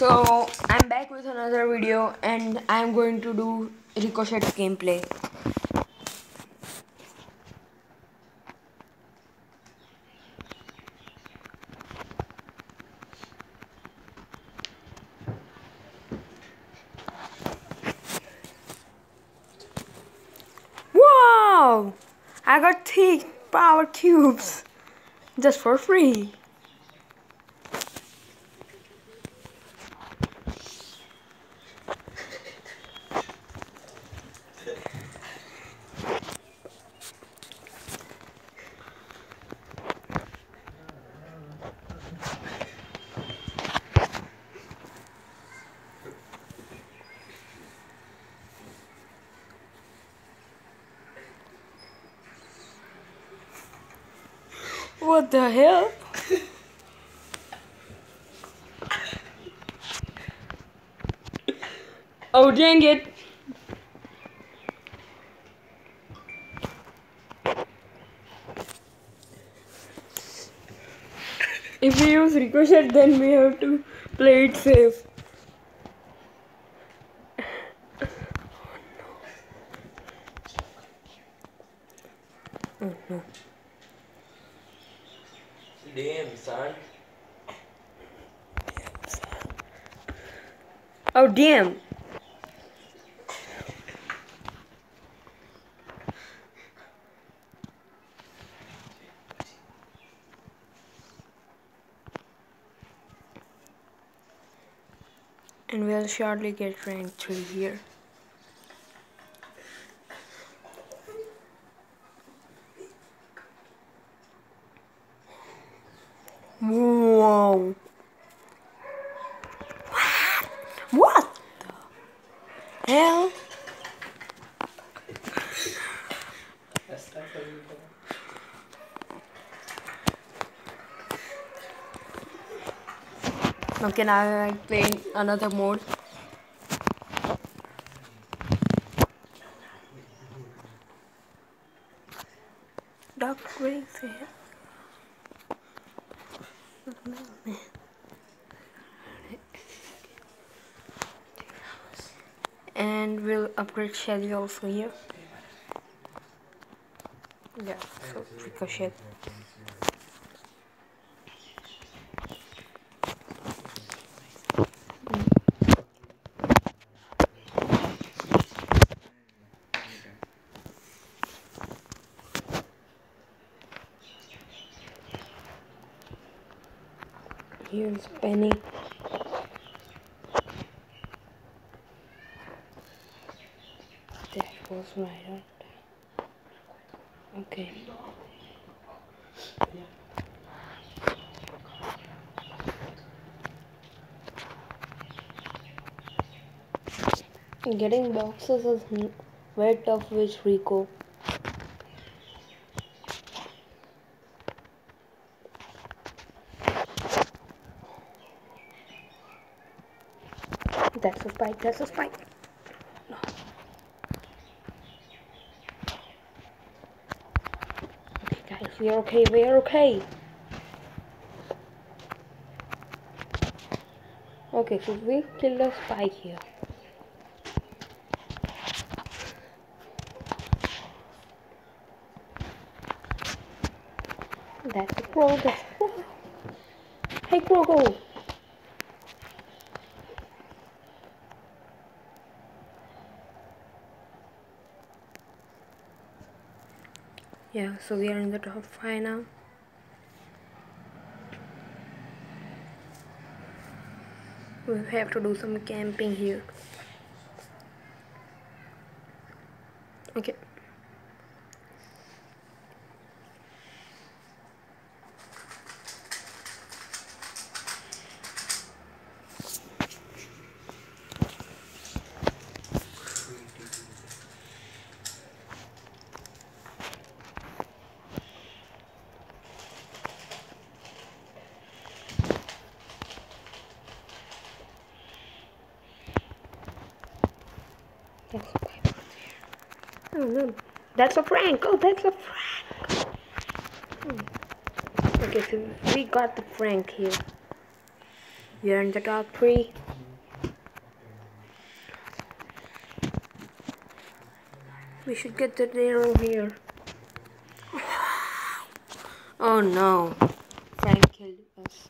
So I'm back with another video and I'm going to do Ricochet gameplay. Wow! I got 3 power cubes just for free. What the hell? Oh dang it! If we use Ricochet, then we have to play it safe. Oh no. Damn, son. Oh damn. And we'll shortly get rank 3 here. Whoa. What the hell? Okay, now I'm playing another mode. Dark gray fair. And we'll upgrade Shelly also here. Yeah, so Ricochet. Here's Penny. That was right on. Okay. Getting boxes is very tough with Rico. That's a spike, that's a spike. No. Okay guys, we are okay, we are okay. Okay, so we killed a spike here. That's a crow, that's a crow. Hey crow, go! Yeah, so we are in the top 5 now. We have to do some camping here. Okay. That's a pipe. Oh no, that's a prank. Oh, that's a prank. Okay, so we got the prank here. We are in the top 3. We should get the arrow here. Oh no. Frank killed us.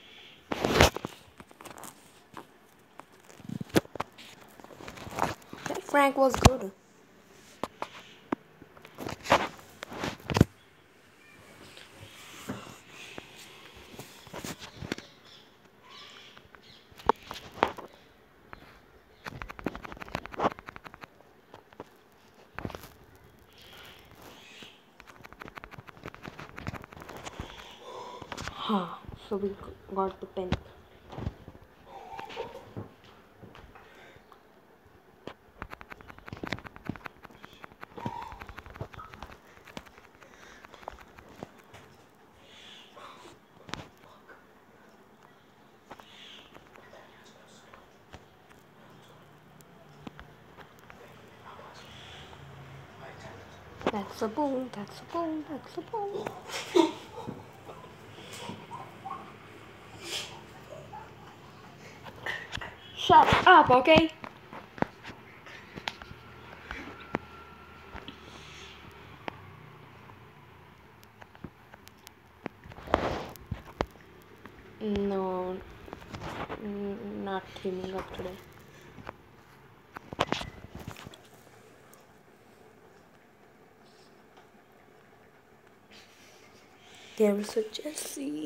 That Frank was good. So we got the pen. That's a bone, that's a bone, that's a bone. Shut up, okay? No, not teaming up today. There is a Jesse.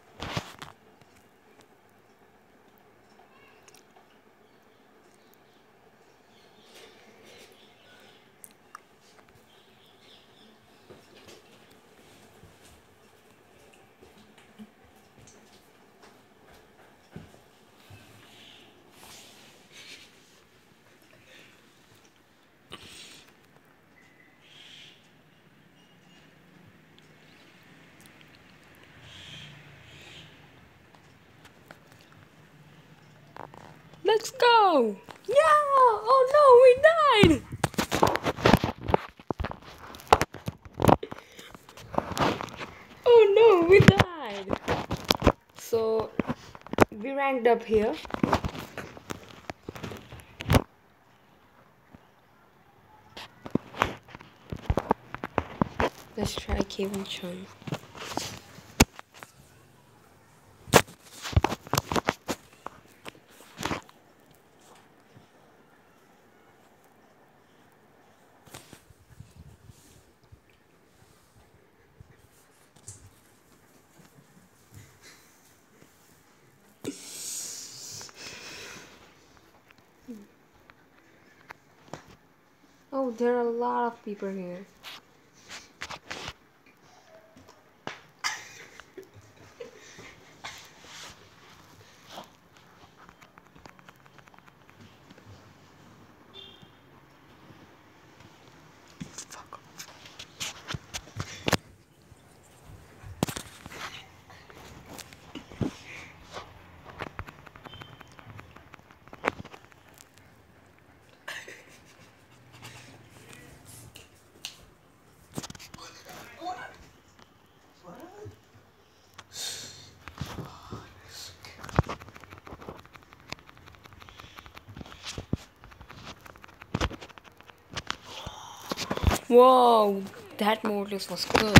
Let's go! Yeah! Oh no, we died! Oh no, we died! So, we ranked up here. Let's try Kevin Chung. Oh, there are a lot of people here. Whoa, that Mortis was good.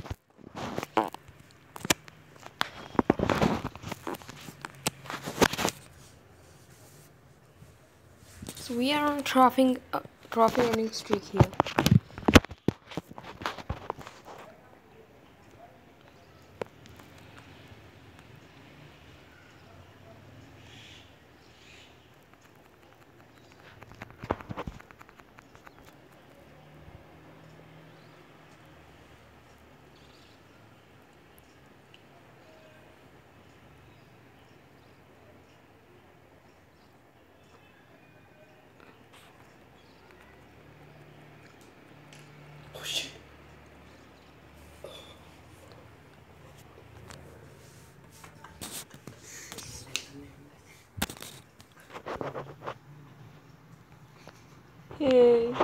So we are on trophy winning streak here. Oh shit. Hey.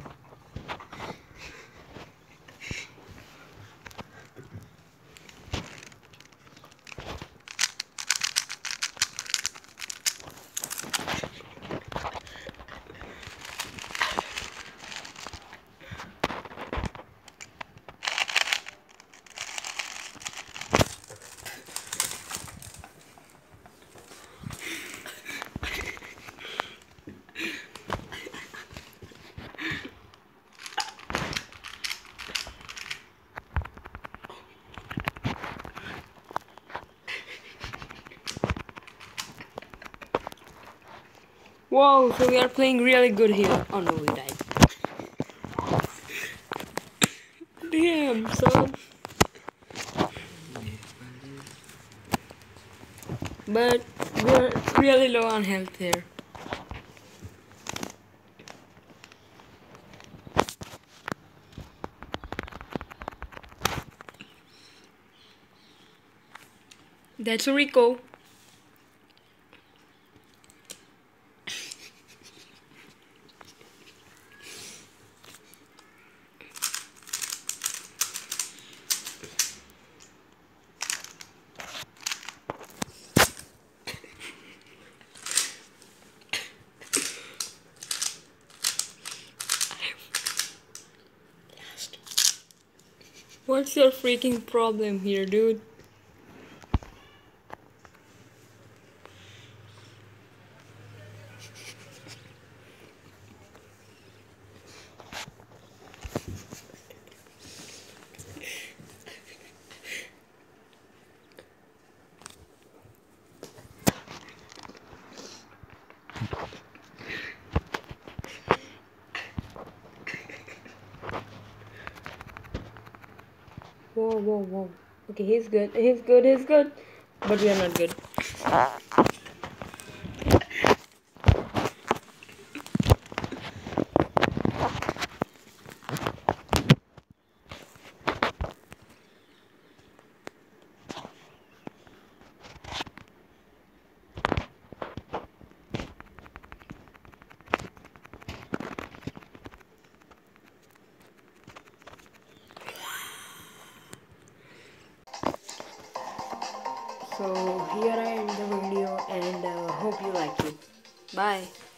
Whoa, so we are playing really good here. Oh no, we died. Damn, son. But we're really low on health here. That's a Rico. What's your freaking problem here, dude? Whoa, whoa, whoa. Okay, he's good. He's good. He's good. But we are not good. So here I end the video and hope you like it. Bye.